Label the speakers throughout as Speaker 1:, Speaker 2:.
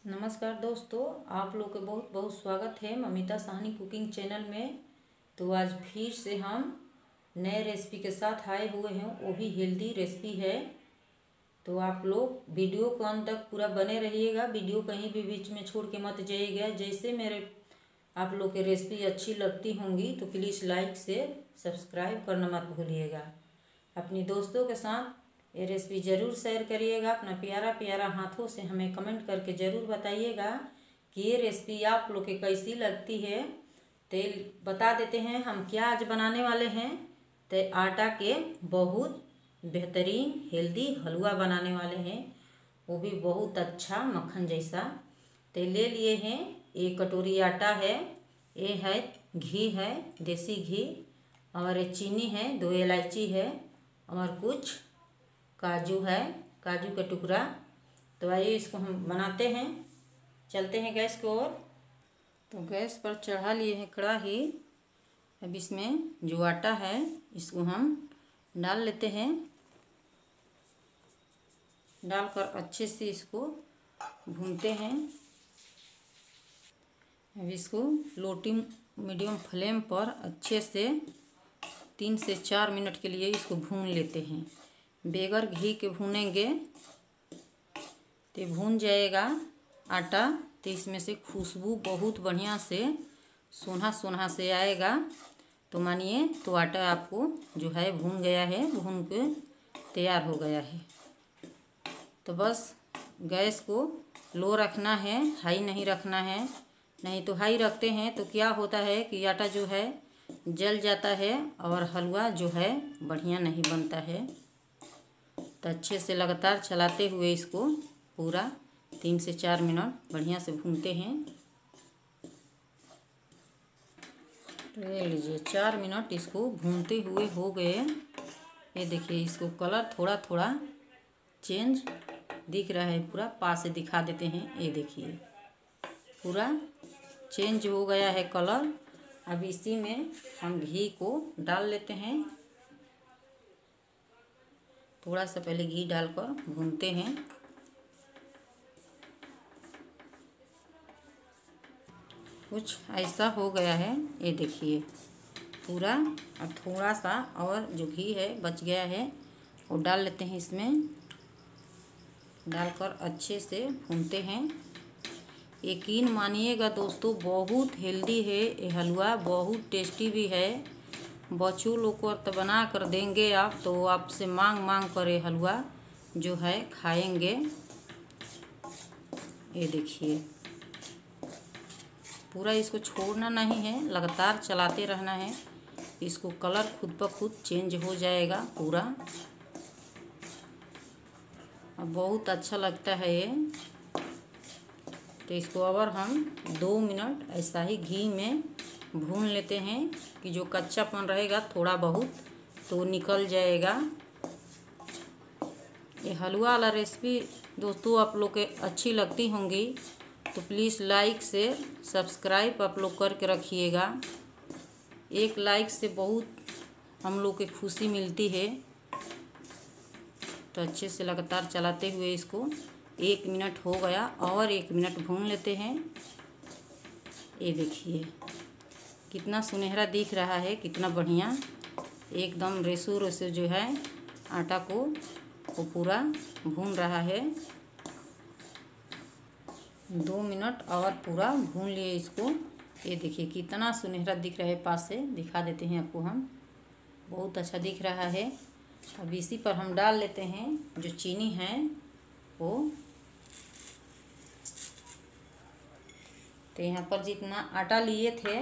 Speaker 1: नमस्कार दोस्तों, आप लोग का बहुत बहुत स्वागत है ममिता साहनी कुकिंग चैनल में। तो आज फिर से हम नए रेसिपी के साथ आए हुए हैं, वो भी हेल्दी रेसिपी है। तो आप लोग वीडियो को अंत तक पूरा बने रहिएगा, वीडियो कहीं भी बीच में छोड़ के मत जाइएगा। जैसे मेरे आप लोग के रेसिपी अच्छी लगती होंगी तो प्लीज़ लाइक से सब्सक्राइब करना मत भूलिएगा। अपनी दोस्तों के साथ ये रेसिपी ज़रूर शेयर करिएगा। अपना प्यारा प्यारा हाथों से हमें कमेंट करके ज़रूर बताइएगा कि ये रेसिपी आप लोग के कैसी लगती है। तेल बता देते हैं हम क्या आज बनाने वाले हैं। तो आटा के बहुत बेहतरीन हेल्दी हलवा बनाने वाले हैं, वो भी बहुत अच्छा मक्खन जैसा। तो ले लिए हैं, 1 कटोरी आटा है, ये है घी है, देसी घी, और चीनी है, 2 इलायची है, और कुछ काजू है, काजू का टुकड़ा। तो आइए इसको हम बनाते हैं। चलते हैं गैस की ओर। तो गैस पर चढ़ा लिए हैं कढ़ाई। अब इसमें जो आटा है इसको हम डाल लेते हैं। डालकर अच्छे से इसको भूनते हैं। अब इसको लोटी मीडियम फ्लेम पर अच्छे से 3 से 4 मिनट के लिए इसको भून लेते हैं। बगैर घी के भूनेंगे तो भून जाएगा आटा, तो इसमें से खुशबू बहुत बढ़िया से सोना सोना से आएगा। तो मानिए तो आटा आपको जो है भून गया है, भून के तैयार हो गया है। तो बस गैस को लो रखना है, हाई नहीं रखना है। नहीं तो हाई रखते हैं तो क्या होता है कि आटा जो है जल जाता है और हलवा जो है बढ़िया नहीं बनता है। तो अच्छे से लगातार चलाते हुए इसको पूरा 3 से 4 मिनट बढ़िया से भूनते हैं। तो ले लीजिए 4 मिनट इसको भूनते हुए हो गए। ये देखिए इसको कलर थोड़ा थोड़ा चेंज दिख रहा है, पूरा पास से दिखा देते हैं। ये देखिए पूरा चेंज हो गया है कलर। अब इसी में हम घी को डाल लेते हैं। थोड़ा सा पहले घी डालकर भूनते हैं। कुछ ऐसा हो गया है, ये देखिए पूरा। अब थोड़ा सा और जो घी है बच गया है वो डाल लेते हैं इसमें। डालकर अच्छे से भूनते हैं। यकीन मानिएगा दोस्तों, बहुत हेल्दी है ये हलवा, बहुत टेस्टी भी है। बच्चों लोग को तो बना कर देंगे आप तो आपसे मांग मांग कर ये हलवा जो है खाएंगे। ये देखिए पूरा इसको छोड़ना नहीं है, लगातार चलाते रहना है। इसको कलर खुद ब खुद चेंज हो जाएगा पूरा। अब बहुत अच्छा लगता है ये। तो इसको अगर हम 2 मिनट ऐसा ही घी में भून लेते हैं कि जो कच्चापन रहेगा थोड़ा बहुत तो निकल जाएगा। ये हलवा वाला रेसिपी दोस्तों आप लोग के अच्छी लगती होंगी तो प्लीज़ लाइक से सब्सक्राइब आप लोग करके रखिएगा। एक लाइक से बहुत हम लोग की खुशी मिलती है। तो अच्छे से लगातार चलाते हुए इसको 1 मिनट हो गया और 1 मिनट भून लेते हैं। ये देखिए कितना सुनहरा दिख रहा है, कितना बढ़िया एकदम रेसो रेसो जो है आटा को वो पूरा भून रहा है। 2 मिनट और पूरा भून लिए इसको। ये देखिए कितना सुनहरा दिख रहा है, पास से दिखा देते हैं आपको हम। बहुत अच्छा दिख रहा है। अब इसी पर हम डाल लेते हैं जो चीनी है वो। तो यहाँ पर जितना आटा लिए थे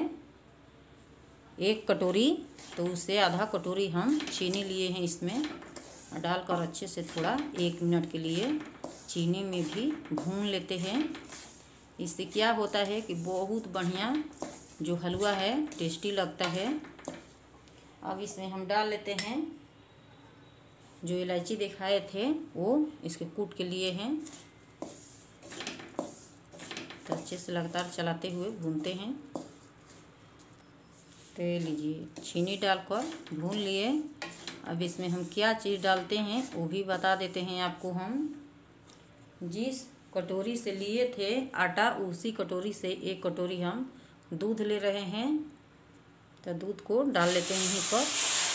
Speaker 1: 1 कटोरी, तो उससे आधा कटोरी हम चीनी लिए हैं इसमें। डालकर अच्छे से थोड़ा 1 मिनट के लिए चीनी में भी भून लेते हैं। इससे क्या होता है कि बहुत बढ़िया जो हलवा है टेस्टी लगता है। अब इसमें हम डाल लेते हैं जो इलायची दिखाए थे वो इसके कूट के लिए हैं। तो अच्छे से लगातार चलाते हुए भूनते हैं। तो लीजिए चीनी डालकर भून लिए। अब इसमें हम क्या चीज़ डालते हैं वो भी बता देते हैं आपको हम। जिस कटोरी से लिए थे आटा, उसी कटोरी से 1 कटोरी हम दूध ले रहे हैं। तो दूध को डाल लेते हैं यहीं पर।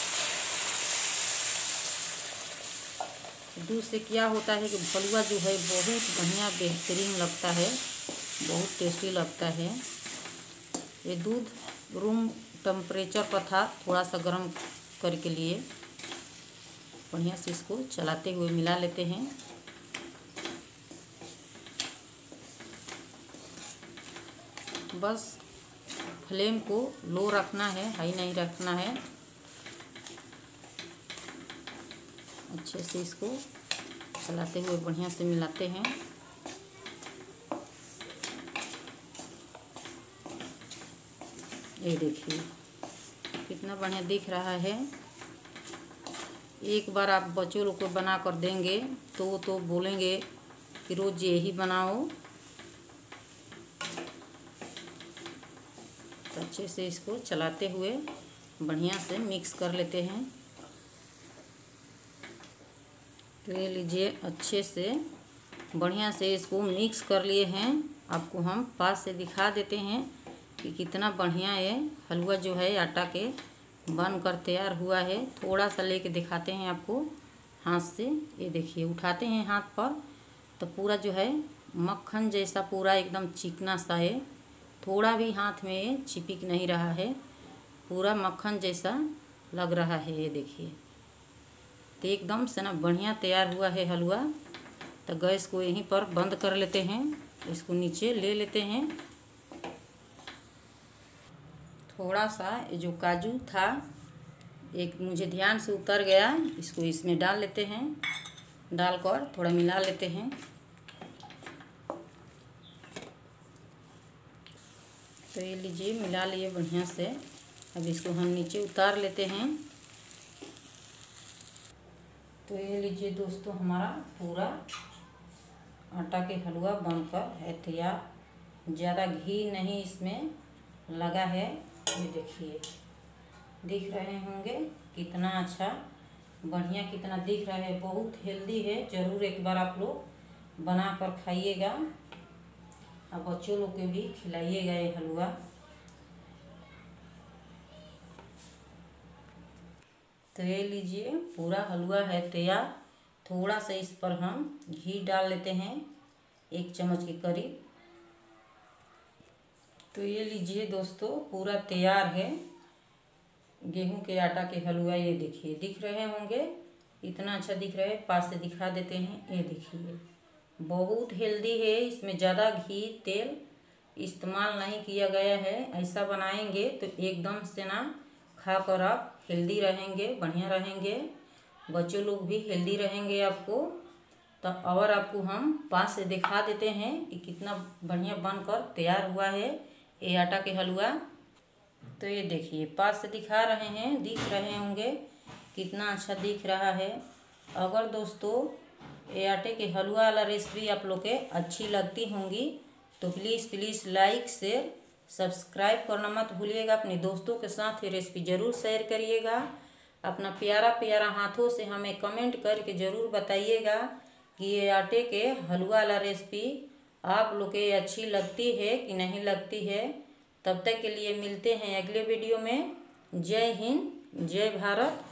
Speaker 1: दूध से क्या होता है कि हलवा जो है बहुत बढ़िया बेहतरीन लगता है, बहुत टेस्टी लगता है। ये दूध रूम टेम्परेचर पर था, थोड़ा सा गर्म करके लिए बढ़िया से इसको चलाते हुए मिला लेते हैं। बस फ्लेम को लो रखना है, हाई नहीं रखना है। अच्छे से इसको चलाते हुए बढ़िया से मिलाते हैं। ये देखिए कितना बढ़िया दिख रहा है। एक बार आप बच्चों लोग को बना कर देंगे तो बोलेंगे कि रोज़ यही बनाओ। तो अच्छे से इसको चलाते हुए बढ़िया से मिक्स कर लेते हैं। तो ये लीजिए अच्छे से बढ़िया से इसको मिक्स कर लिए हैं। आपको हम पास से दिखा देते हैं कि कितना बढ़िया ये हलवा जो है आटा के बन कर तैयार हुआ है। थोड़ा सा लेके दिखाते हैं आपको हाथ से। ये देखिए उठाते हैं हाथ पर तो पूरा जो है मक्खन जैसा पूरा एकदम चिकना सा है, थोड़ा भी हाथ में चिपक नहीं रहा है, पूरा मक्खन जैसा लग रहा है। ये देखिए तो एकदम से ना बढ़िया तैयार हुआ है हलवा। तो गैस को यहीं पर बंद कर लेते हैं, इसको नीचे ले लेते हैं। थोड़ा सा ये जो काजू था एक मुझे ध्यान से उतर गया, इसको इसमें डाल लेते हैं। डालकर थोड़ा मिला लेते हैं। तो ये लीजिए मिला लिए बढ़िया से। अब इसको हम नीचे उतार लेते हैं। तो ये लीजिए दोस्तों हमारा पूरा आटा के हलवा बनकर है तैयार। ज़्यादा घी नहीं इसमें लगा है। ये देखिए दिख रहे होंगे कितना अच्छा बढ़िया कितना दिख रहा है, बहुत हेल्दी है। ज़रूर एक बार आप लोग बना कर खाइएगा और बच्चों लोग के भी खिलाइएगा ये हलवा। तो ये लीजिए पूरा हलवा है तैयार। थोड़ा सा इस पर हम घी डाल लेते हैं, 1 चम्मच के करीब। तो ये लीजिए दोस्तों पूरा तैयार है गेहूं के आटा के हलवा। ये देखिए दिख रहे होंगे इतना अच्छा दिख रहा है। पास से दिखा देते हैं। ये देखिए बहुत हेल्दी है, इसमें ज़्यादा घी तेल इस्तेमाल नहीं किया गया है। ऐसा बनाएंगे तो एकदम से ना खाकर आप हेल्दी रहेंगे, बढ़िया रहेंगे, बच्चों लोग भी हेल्दी रहेंगे आपको। तो और आपको हम पास से दिखा देते हैं कि कितना बढ़िया बनकर तैयार हुआ है ये आटा के हलवा। तो ये देखिए पास से दिखा रहे हैं, दिख रहे होंगे कितना अच्छा दिख रहा है। अगर दोस्तों ये आटे के हलवा वाला रेसिपी आप लोग के अच्छी लगती होंगी तो प्लीज़ लाइक शेयर सब्सक्राइब करना मत भूलिएगा। अपने दोस्तों के साथ ये रेसिपी ज़रूर शेयर करिएगा। अपना प्यारा हाथों से हमें कमेंट करके ज़रूर बताइएगा कि ये आटे के हलवा वाला रेसिपी आप लोग के अच्छी लगती है कि नहीं लगती है। तब तक के लिए मिलते हैं अगले वीडियो में। जय हिंद, जय भारत।